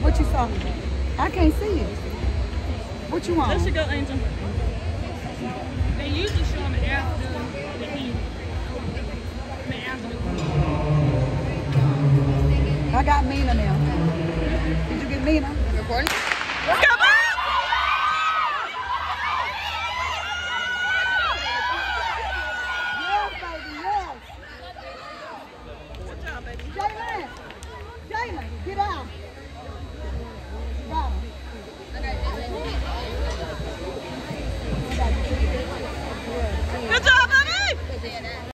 What you saw? I can't see it. What you want? Let you go, Angel. They usually show them after the heat. After the I got Mina now. Did you get Mina? Recording? Come on! Yes, baby, yes. Good job, baby. Jalen, Jalen, get out. Got him. Good job, baby!